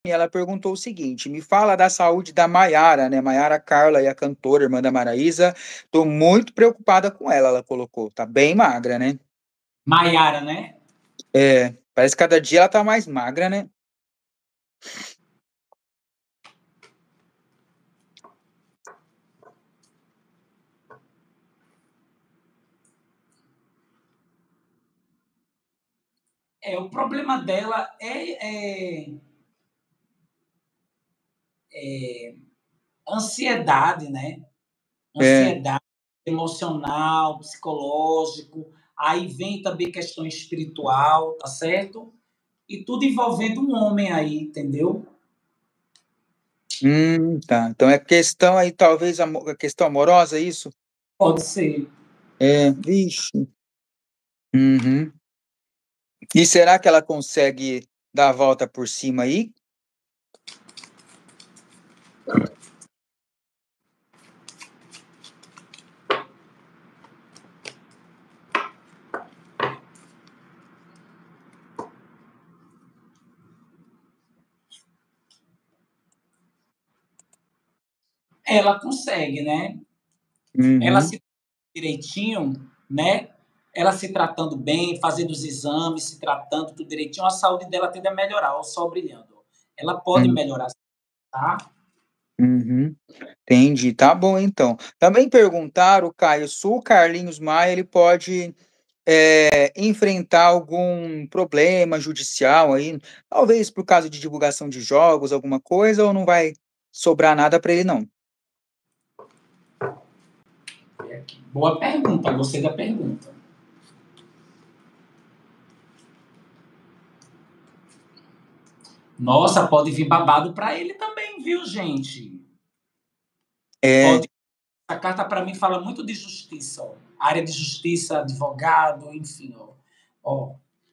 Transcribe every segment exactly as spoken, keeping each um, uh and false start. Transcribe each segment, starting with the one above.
ela perguntou o seguinte: me fala da saúde da Maiara, né? Maiara Carla, e a cantora, irmã da Maraísa. Tô muito preocupada com ela, ela colocou. Tá bem magra, né? Maiara, né? É, parece que cada dia ela tá mais magra, né? É, o problema dela é, é, é ansiedade, né? É. Ansiedade emocional, psicológico, aí vem também questão espiritual, tá certo? E tudo envolvendo um homem aí, entendeu? Hum, tá. Então é questão aí, talvez, amo- questão amorosa, é isso? Pode ser. É, vixe. Uhum. E será que ela consegue dar a volta por cima aí? Ela consegue, né? Ela Uhum. se direitinho, né? Ela se tratando bem, fazendo os exames, se tratando tudo direitinho, a saúde dela tende a melhorar, o sol brilhando. Ela pode Hum, melhorar, tá? Uhum. Entendi. Tá bom, então. Também perguntaram, Caio, se o Carlinhos Maia ele pode é, enfrentar algum problema judicial aí, talvez por causa de divulgação de jogos, alguma coisa, ou não vai sobrar nada para ele, não? Boa pergunta, gostei da pergunta. Nossa, pode vir babado para ele também, viu, gente? É, Pode. A carta para mim fala muito de justiça, ó. Área de justiça, advogado, enfim, ó. Ó,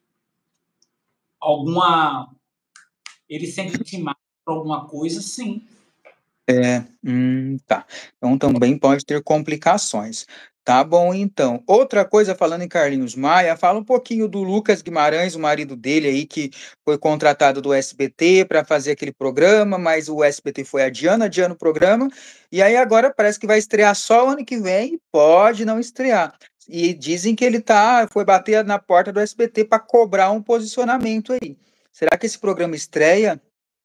alguma ele sendo intimado por alguma coisa, sim. é, hum, tá. Então também pode ter complicações. Tá bom, então. Outra coisa, falando em Carlinhos Maia, fala um pouquinho do Lucas Guimarães, o marido dele aí, que foi contratado do S B T para fazer aquele programa, mas o S B T foi adiando, adiando o programa, e aí agora parece que vai estrear só o ano que vem e pode não estrear. E dizem que ele tá, foi bater na porta do S B T para cobrar um posicionamento aí. Será que esse programa estreia?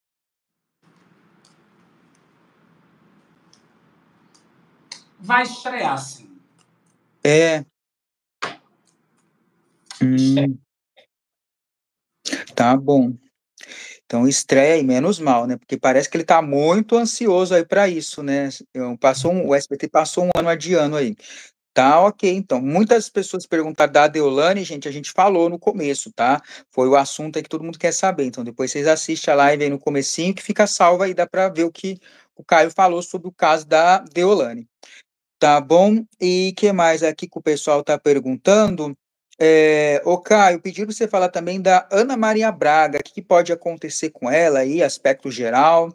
Vai estrear, sim. É. Estreia. Hum, tá bom. Então estreia e menos mal, né? Porque parece que ele tá muito ansioso aí para isso, né? Eu- Passou um, o S B T passou um ano adiando aí. Tá, ok, então. Muitas pessoas perguntaram da Deolane, gente, a gente falou no começo, tá? Foi o assunto aí que todo mundo quer saber. Então depois vocês assistem a live aí no comecinho que fica salvo aí, dá para ver o que o Caio falou sobre o caso da Deolane. Tá bom? E que mais aqui que o pessoal tá perguntando? É, ô Caio, pediram pra você falar também da Ana Maria Braga, o que que pode acontecer com ela aí, aspecto geral.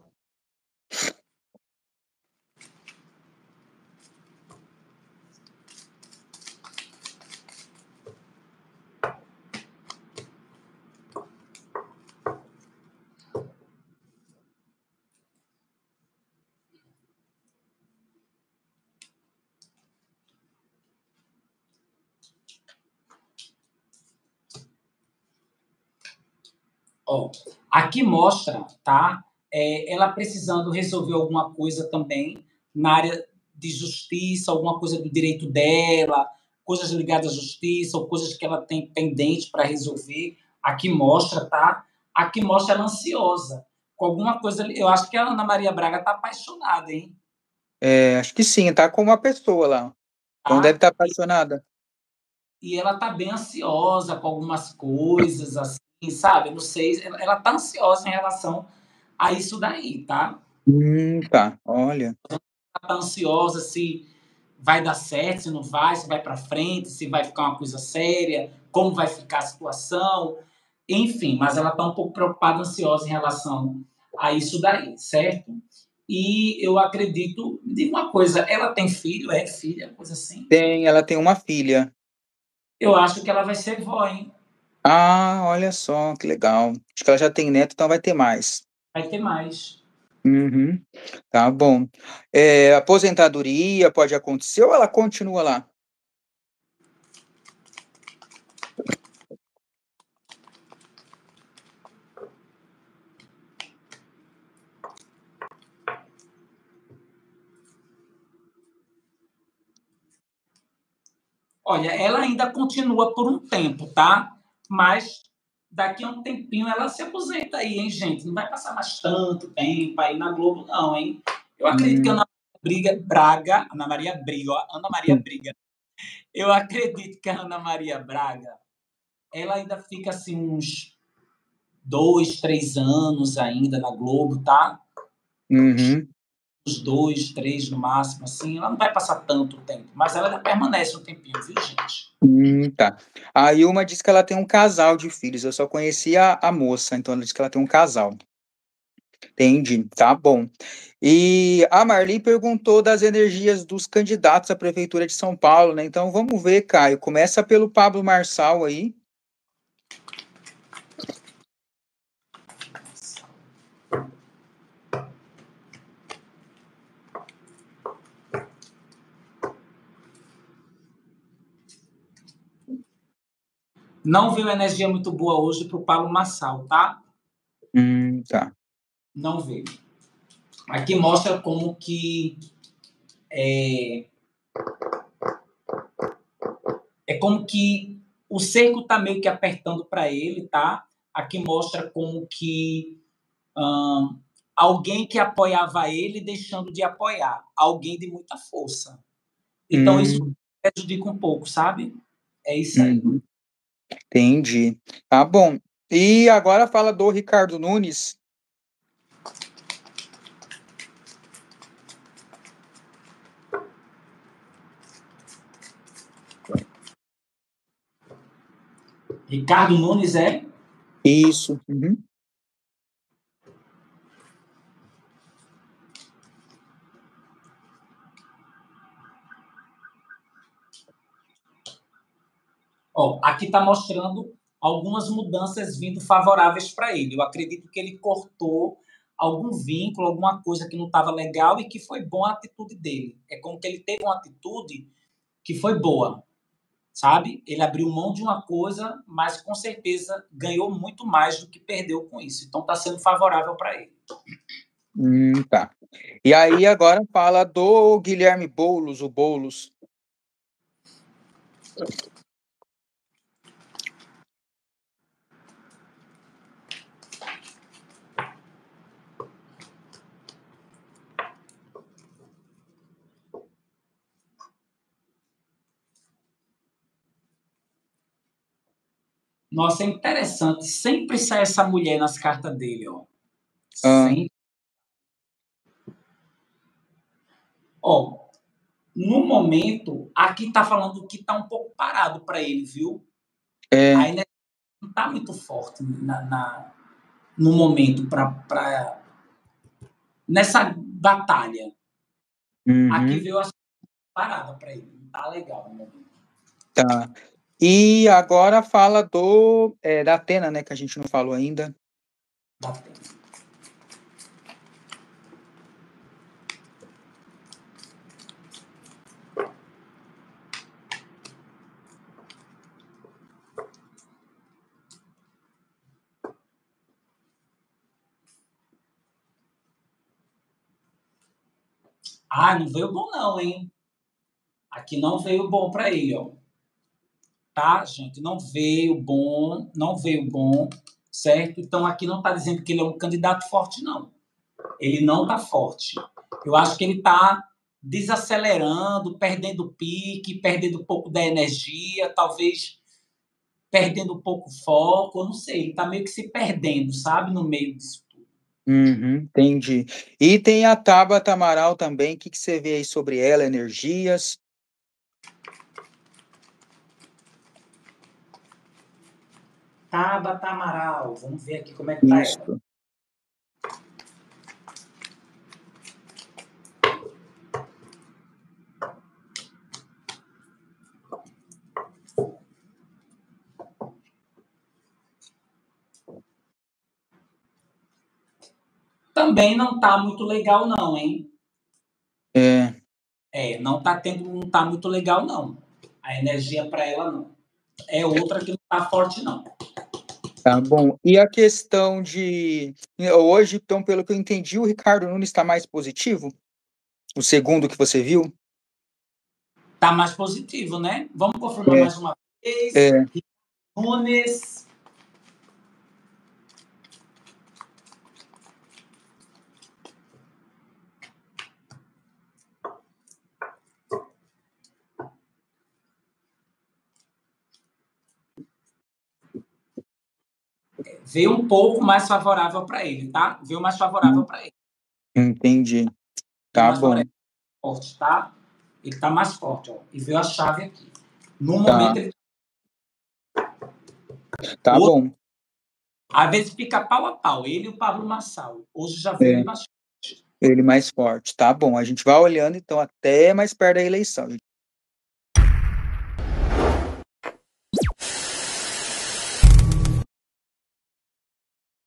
Ó, aqui mostra, tá? É, ela precisando resolver alguma coisa também na área de justiça, alguma coisa do direito dela, coisas ligadas à justiça, ou coisas que ela tem pendente para resolver. Aqui mostra, tá? Aqui mostra ela ansiosa. Com alguma coisa. ali- Eu acho que a Ana Maria Braga tá apaixonada, hein? É, acho que sim, tá com uma pessoa lá. Então deve Tá? estar apaixonada. E ela tá bem ansiosa com algumas coisas, assim, sabe? Não sei, ela, ela tá ansiosa em relação a isso daí, tá? Hum, tá, olha. Ela tá ansiosa se vai dar certo, se não vai, se vai para frente, se vai ficar uma coisa séria, como vai ficar a situação, enfim, mas ela tá um pouco preocupada, ansiosa em relação a isso daí, certo? E eu acredito, me diga uma coisa, ela tem filho, é filha, coisa assim? Tem, ela tem uma filha. Eu acho que ela vai ser vó, hein? Ah, olha só, que legal. Acho que ela já tem neto, então vai ter mais. vai ter mais. Uhum. Tá bom. Eh, aposentadoria pode acontecer ou ela continua lá? Olha, ela ainda continua por um tempo, tá? Mas daqui a um tempinho ela se aposenta aí, hein, gente? Não vai passar mais tanto tempo aí na Globo, não, hein? Eu acredito que a Hum. Ana Briga, Braga, Ana Maria Briga, ó, Ana Maria Hum. Briga. Eu acredito que a Ana Maria Braga, ela ainda fica assim uns dois, três anos ainda na Globo, tá? Uhum. Uns dois, três no máximo, assim. Ela não vai passar tanto tempo, mas ela ainda permanece um tempinho, viu, gente? Hum, tá. A Ilma diz que ela tem um casal de filhos, eu só conheci a a moça, então ela diz que ela tem um casal. Entendi, tá bom. E a Marli perguntou das energias dos candidatos à prefeitura de São Paulo, né? Então vamos ver, Caio. Começa pelo Pablo Marçal aí. Não veio energia muito boa hoje pro Paulo Marçal, tá? Hum, tá. Não veio. Aqui mostra como que é, é como que o cerco tá meio que apertando para ele, tá? Aqui mostra como que hum, alguém que apoiava ele deixando de apoiar, alguém de muita força. Então isso Hum, prejudica um pouco, sabe? É isso aí. uhum, entendi. Tá bom. E agora fala do Ricardo Nunes. Ricardo Nunes é. Isso. Uhum. Ó, aqui está mostrando algumas mudanças vindo favoráveis para ele. Eu acredito que ele cortou algum vínculo, alguma coisa que não estava legal e que foi boa a atitude dele. É como que ele teve uma atitude que foi boa, sabe? Ele abriu mão de uma coisa, mas com certeza ganhou muito mais do que perdeu com isso. Então está sendo favorável para ele. Hum, tá. E aí agora fala do Guilherme Boulos, o Boulos. Nossa, é interessante. Sempre sai essa mulher nas cartas dele, ó. Ah, Sempre. Ó, no momento, aqui tá falando que tá um pouco parado para ele, viu? é. A energia não tá muito forte na, na no momento para nessa batalha. Aqui Uhum, veio a parada para ele. Não tá legal no momento. tá. E agora fala do é, da Atena, né, que a gente não falou ainda. Da tempo. Ah, não veio bom não, hein? Aqui não veio bom para ele, ó. Tá, gente? Não veio bom, não veio bom, certo? Então aqui não tá dizendo que ele é um candidato forte, não. Ele não tá forte. Eu acho que ele tá desacelerando, perdendo pique, perdendo um pouco da energia, talvez perdendo um pouco o foco, eu não sei, ele tá meio que se perdendo, sabe, no meio disso tudo. Uhum, entendi. E tem a Tabata Amaral também. O que que você vê aí sobre ela, energias? Tabata Amaral, vamos ver aqui como é que tá ela. Isso. também não está muito legal não, hein? É. É, não está tendo, não tá muito legal não. A energia para ela não. É outra que não está forte não. Tá bom. E a questão de hoje, então, pelo que eu entendi, o Ricardo Nunes está mais positivo? O segundo que você viu? Tá mais positivo, né? Vamos confirmar É. mais uma vez. É. Nunes. Veio um pouco mais favorável para ele, tá? Veio mais favorável Hum, para ele. entendi. Veio Tá mais bom. forte, tá? Ele tá mais forte, ó. E veio a chave aqui. No Tá. momento ele Tá Outro, bom. às vezes fica pau a pau, ele e o Pablo Marçal. Hoje já veio É. ele mais forte. Ele mais forte. Tá bom. A gente vai olhando, então, até mais perto da eleição.